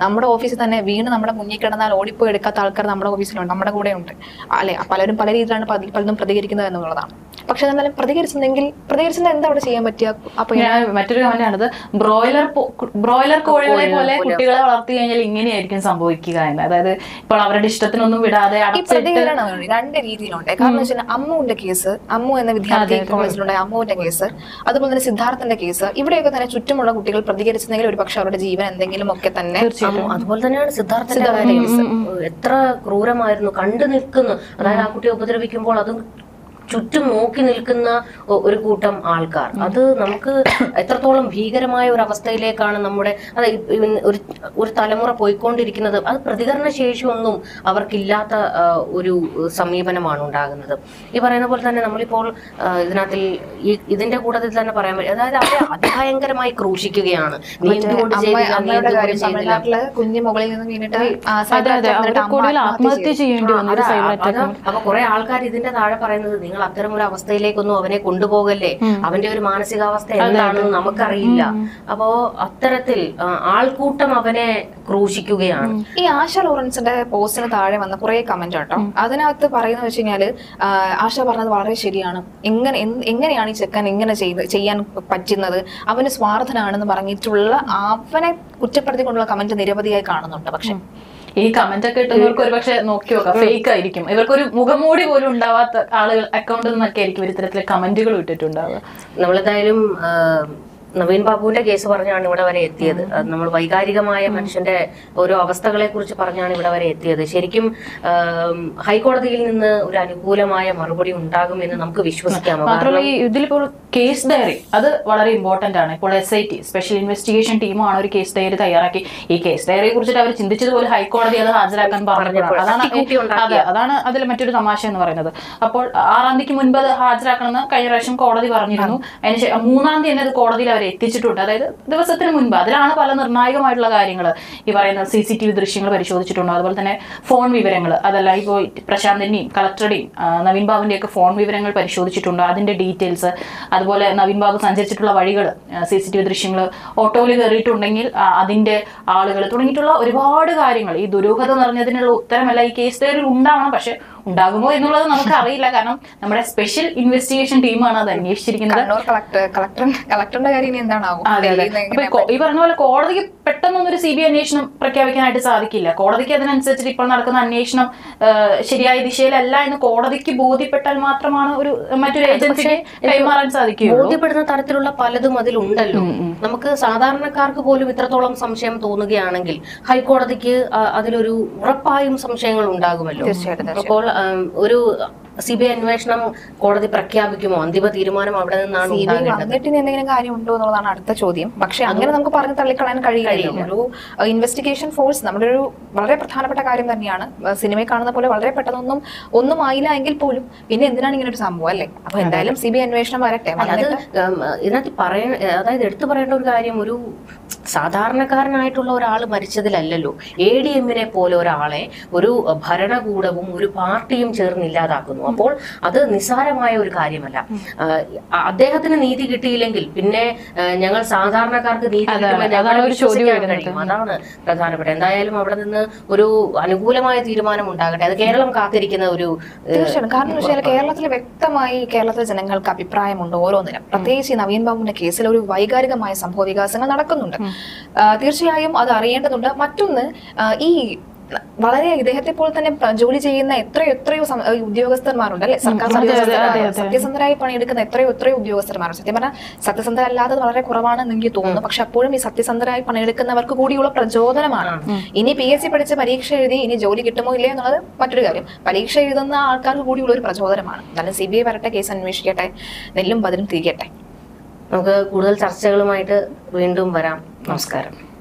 Speaker 3: നമ്മുടെ ഓഫീസിൽ തന്നെ വീണ് നമ്മുടെ മുന്നിൽ കിടന്നാൽ ഓടിപ്പോയി എടുക്കാത്ത ആൾക്കാർ നമ്മുടെ ഓഫീസിലുണ്ട്, നമ്മുടെ കൂടെ ഉണ്ട് അല്ലെ. പലരും പല രീതിയിലാണ് പലതും പ്രതികരിക്കുന്നത് എന്നുള്ളതാണ്. പക്ഷെ എന്നാലും പ്രതികരിച്ചില്ലെങ്കിൽ പ്രതികരിച്ചാൽ എന്താ അവിടെ ചെയ്യാൻ പറ്റുക? അപ്പൊ
Speaker 1: ഞാൻ മറ്റൊരു കമന്റാണിത്, ബ്രോയിലർ ബ്രോയിലർ കോഴികളെ പോലെ കുട്ടികളെ വളർത്തി കഴിഞ്ഞാൽ ഇങ്ങനെയായിരിക്കും സംഭവിക്കുക എന്ന്. അതായത് ഇപ്പോൾ അവരുടെ ഇഷ്ടത്തിനൊന്നും വിടാതെ
Speaker 3: ഈ പ്രതികരണം രണ്ട് രീതിയിലുണ്ട്. കാരണം വെച്ചാൽ അമ്മുവിന്റെ കേസ്, അമ്മു എന്ന വിദ്യാർത്ഥി കോളേജിലുണ്ടായ അമ്മുവിന്റെ കേസ്, അതുപോലെ തന്നെ സിദ്ധാർത്ഥന്റെ കേസ്, ഇവിടെയൊക്കെ തന്നെ ചുറ്റുമുള്ള കുട്ടികൾ പ്രതികരിച്ചെങ്കിൽ ഒരു പക്ഷെ അവരുടെ ജീവൻ എന്തെങ്കിലും ഒക്കെ തന്നെ.
Speaker 2: അതുപോലെ തന്നെയാണ് സിദ്ധാർത്ഥന്റെ കാര്യം. എത്ര ക്രൂരമായിരുന്നു, കണ്ടു നിൽക്കുന്നു. അതായത് ആ കുട്ടിയെ ഉപദ്രവിക്കുമ്പോൾ അതും ചുറ്റും നോക്കി നിൽക്കുന്ന ഒരു കൂട്ടം ആൾക്കാർ. അത് നമുക്ക് എത്രത്തോളം ഭീകരമായ ഒരു അവസ്ഥയിലേക്കാണ് നമ്മുടെ അത് ഒരു ഒരു തലമുറ പോയിക്കൊണ്ടിരിക്കുന്നത്. അത് പ്രതികരണ ശേഷിയൊന്നും അവർക്കില്ലാത്ത ഒരു സമീപനമാണ് ഉണ്ടാകുന്നത്. ഈ പറയുന്ന പോലെ തന്നെ നമ്മളിപ്പോൾ ഇതിനകത്തിൽ ഈ ഇതിന്റെ കൂട്ടത്തിൽ തന്നെ പറയാൻ പറ്റും, അതായത് അവരെ അതിഭയങ്കരമായി ക്രൂശിക്കുകയാണ്.
Speaker 3: കുഞ്ഞു മുകളിൽ നിന്ന് വീണിട്ട്
Speaker 1: ആത്മഹത്യ ചെയ്യേണ്ടി വന്നു.
Speaker 2: അപ്പൊ കുറെ ആൾക്കാർ ഇതിന്റെ താഴെ പറയുന്നത്, നിങ്ങൾ അത്തരം ഒരു അവസ്ഥയിലേക്കൊന്നും അവനെ കൊണ്ടുപോകല്ലേ, അവന്റെ ഒരു മാനസികാവസ്ഥ എന്താണെന്ന് നമുക്കറിയില്ല. അപ്പോ അത്തരത്തിൽ ആൾക്കൂട്ടം അവനെ ക്രൂശിക്കുകയാണ്.
Speaker 3: ഈ ആശ ലോറൻസിന്റെ പോസ്റ്റിന് താഴെ വന്ന കുറെ കമന്റ് കേട്ടോ, അതിനകത്ത് പറയുന്നത് വെച്ച് കഴിഞ്ഞാല് ആശ പറഞ്ഞത് വളരെ ശരിയാണ്. എങ്ങനെ എങ്ങനെയാണ് ഈ ചെക്കൻ ഇങ്ങനെ ചെയ്ത് ചെയ്യാൻ പറ്റുന്നത്, അവന് സ്വാർത്ഥനാണെന്ന് പറഞ്ഞിട്ടുള്ള അവനെ കുറ്റപ്പെടുത്തിക്കൊണ്ടുള്ള കമന്റ് നിരവധിയായി കാണുന്നുണ്ട്. പക്ഷെ
Speaker 1: ഈ കമന്റ് ഒക്കെ ഇട്ടുന്നവർക്ക് ഒരു പക്ഷെ നോക്കി നോക്കാം, ഫേക്ക് ആയിരിക്കും. ഇവർക്കൊരു മുഖംമൂടി പോലും ഉണ്ടാവാത്ത ആളുകൾ അക്കൗണ്ടിൽ നിന്നൊക്കെ ആയിരിക്കും ഇത്തരത്തിലെ കമന്റുകൾ ഇട്ടിട്ടുണ്ടാവുക.
Speaker 2: നമ്മളെന്തായാലും നവീൻ ബാബുവിന്റെ കേസ് പറഞ്ഞാണ് ഇവിടെ വരെ എത്തിയത്. നമ്മൾ വൈകാരികമായ മനുഷ്യന്റെ ഓരോ അവസ്ഥകളെ കുറിച്ച് പറഞ്ഞാണ് ഇവിടെ വരെ എത്തിയത്. ശരിക്കും ഹൈക്കോടതിയിൽ നിന്ന് ഒരു അനുകൂലമായ മറുപടി ഉണ്ടാകുമെന്ന് നമുക്ക് വിശ്വസിക്കാം.
Speaker 1: മാത്രമല്ല ഈ ഇതിലിപ്പോൾ കേസ് ഡയറി അത് വളരെ ഇമ്പോർട്ടന്റ് ആണ്. ഇപ്പോൾ S I T special investigation ടീമാണ് ഒരു കേസ് ഡയറി തയ്യാറാക്കി. ഈ കേസ് ഡയറിയെ കുറിച്ചിട്ട് അവർ ചിന്തിച്ചതുപോലെ ഹൈക്കോടതി അത് ഹാജരാക്കാൻ പറഞ്ഞപ്പോൾ അതാണ് അതെ അതാണ് അതിൽ മറ്റൊരു തമാശ എന്ന് പറയുന്നത്. അപ്പോൾ ആറാം തീയതിക്ക് മുൻപ് അത് ഹാജരാക്കണമെന്ന് കഴിഞ്ഞ പ്രാവശ്യം കോടതി പറഞ്ഞിരുന്നു. അതിന് മൂന്നാം തീയതി തന്നെ അത് കോടതിയിൽ അവർ എത്തിച്ചിട്ടുണ്ട്, അതായത് ദിവസത്തിന് മുൻപ്. അതിലാണ് പല നിർണായകമായിട്ടുള്ള കാര്യങ്ങൾ ഈ പറയുന്ന സി സി ടി വി ദൃശ്യങ്ങൾ പരിശോധിച്ചിട്ടുണ്ട്. അതുപോലെ തന്നെ ഫോൺ വിവരങ്ങൾ, അതല്ല ഇപ്പോൾ പ്രശാന്തിന്റെയും കളക്ടറുടെയും നവീൻ ബാബുവിന്റെ ഒക്കെ ഫോൺ വിവരങ്ങൾ പരിശോധിച്ചിട്ടുണ്ട്, അതിന്റെ ഡീറ്റെയിൽസ്. അതുപോലെ നവീൻ ബാബു സഞ്ചരിച്ചിട്ടുള്ള വഴികൾ, സി സി ടി വി ദൃശ്യങ്ങൾ, ഓട്ടോയിൽ കയറിയിട്ടുണ്ടെങ്കിൽ അതിന്റെ ആളുകൾ തുടങ്ങിയിട്ടുള്ള ഒരുപാട് കാര്യങ്ങൾ. ഈ ദുരൂഹത നിറഞ്ഞതിനുള്ള ഉത്തരമല്ല ഈ കേസ് ഡയറിയിൽ ഉണ്ടാവണം, പക്ഷെ ഉണ്ടാകുമോ എന്നുള്ളത് നമുക്ക് അറിയില്ല. കാരണം നമ്മുടെ സ്പെഷ്യൽ ഇൻവെസ്റ്റിഗേഷൻ ടീമാണ് അത് അന്വേഷിച്ചിരിക്കുന്നത്.
Speaker 3: കളക്ടറിന്റെ കാര്യം എന്താണാവും.
Speaker 1: ഈ പറഞ്ഞ പോലെ കോടതിക്ക് പെട്ടെന്നൊന്നും ഒരു സി ബി ഐ അന്വേഷണം പ്രഖ്യാപിക്കാനായിട്ട് സാധിക്കില്ല. കോടതിക്ക് അതിനനുസരിച്ചിട്ട് ഇപ്പോൾ നടക്കുന്ന അന്വേഷണം ശരിയായ ദിശയിലല്ല എന്ന് കോടതിക്ക് ബോധ്യപ്പെട്ടാൽ മാത്രമാണ് ഒരു മറ്റൊരു ഏജൻസിക്ക് കൈമാറാൻ സാധിക്കുക.
Speaker 2: ബോധ്യപ്പെടുന്ന തരത്തിലുള്ള പലതും അതിലുണ്ടല്ലോ. നമുക്ക് സാധാരണക്കാർക്ക് പോലും ഇത്രത്തോളം സംശയം തോന്നുകയാണെങ്കിൽ ഹൈക്കോടതിക്ക് അതിലൊരു ഉറപ്പായും സംശയങ്ങൾ ഉണ്ടാകുമല്ലോ. അപ്പോൾ ഒരു സി ബി ഐ അന്വേഷണം കോടതി പ്രഖ്യാപിക്കുമോ? അന്തിമ തീരുമാനം അവിടെ നിന്നാണ്
Speaker 3: വന്നിട്ട് എന്തെങ്കിലും കാര്യം ഉണ്ടോ എന്നുള്ളതാണ് അടുത്ത ചോദ്യം. പക്ഷെ അങ്ങനെ നമുക്ക് പറഞ്ഞു തള്ളിക്കളയാൻ കഴിയില്ല. ഒരു ഇൻവെസ്റ്റിഗേഷൻ ഫോഴ്സ് നമ്മുടെ ഒരു വളരെ പ്രധാനപ്പെട്ട കാര്യം തന്നെയാണ്. സിനിമയിൽ കാണുന്ന പോലെ വളരെ പെട്ടെന്നൊന്നും ഒന്നും ആയില്ല എങ്കിൽ പോലും പിന്നെ എന്തിനാണ് ഇങ്ങനെ ഒരു സംഭവം അല്ലേ? അപ്പൊ എന്തായാലും സി ബി ഐ അന്വേഷണം വരട്ടെ.
Speaker 2: അത് ഇതിനകത്ത് പറയ അതായത് എടുത്തു പറയേണ്ട ഒരു കാര്യം, ഒരു സാധാരണക്കാരനായിട്ടുള്ള ഒരാൾ മരിച്ചതിലല്ലല്ലോ എ ഡി എമ്മിനെ പോലെ ഒരാളെ ഒരു ഭരണകൂടവും ഒരു പാർട്ടിയും ചേർന്ന് ഇല്ലാതാക്കുന്നു. അപ്പോൾ അത് നിസ്സാരമായ ഒരു കാര്യമല്ല. അദ്ദേഹത്തിന് നീതി കിട്ടിയില്ലെങ്കിൽ പിന്നെ ഞങ്ങൾ സാധാരണക്കാർക്ക് നീതി കഴിയും. അതാണ് പ്രധാനപ്പെട്ട. എന്തായാലും അവിടെ നിന്ന് ഒരു അനുകൂലമായ തീരുമാനം ഉണ്ടാകട്ടെ. അത് കേരളം കാത്തിരിക്കുന്ന ഒരു
Speaker 3: തീർച്ചയായും. കാരണം വെച്ചാൽ കേരളത്തിൽ വ്യക്തമായി കേരളത്തിലെ ജനങ്ങൾക്ക് അഭിപ്രായമുണ്ട് ഓരോന്നിനും. പ്രത്യേകിച്ച് നവീൻ ബാബുവിന്റെ കേസിൽ ഒരു വൈകാരികമായ സംഭവ വികാസങ്ങൾ നടക്കുന്നുണ്ട്. തീർച്ചയായും അത് അറിയേണ്ടതുണ്ട്. മറ്റൊന്ന്, ഈ വളരെ ഇദ്ദേഹത്തെ പോലെ തന്നെ ജോലി ചെയ്യുന്ന എത്രയോ എത്രയോ ഉദ്യോഗസ്ഥന്മാരുണ്ട് അല്ലെ, സർക്കാർ സത്യസന്ധരായി പണിയെടുക്കുന്ന എത്രയോ എത്രയോ ഉദ്യോഗസ്ഥന്മാരുണ്ട്. സത്യം പറഞ്ഞാൽ സത്യസന്ധരല്ലാത്തത് വളരെ കുറവാണെന്ന് എനിക്ക് തോന്നുന്നു. പക്ഷെ അപ്പോഴും ഈ സത്യസന്ധരായി പണിയെടുക്കുന്നവർക്ക് കൂടിയുള്ള പ്രചോദനമാണ്. ഇനി പി എസ് സി പഠിച്ച് പരീക്ഷ എഴുതി ഇനി ജോലി കിട്ടുമോ ഇല്ലേ എന്നുള്ളത് മറ്റൊരു കാര്യം. പരീക്ഷ എഴുതുന്ന ആൾക്കാർക്ക് കൂടിയുള്ള ഒരു പ്രചോദനമാണ്. എന്നാലും സി ബി ഐ വരട്ടെ, കേസ് അന്വേഷിക്കട്ടെ, നെല്ലും പതിനും തിരികട്ടെ.
Speaker 2: നമുക്ക് കൂടുതൽ ചർച്ചകളുമായിട്ട് വീണ്ടും വരാം. നമസ്കാരം.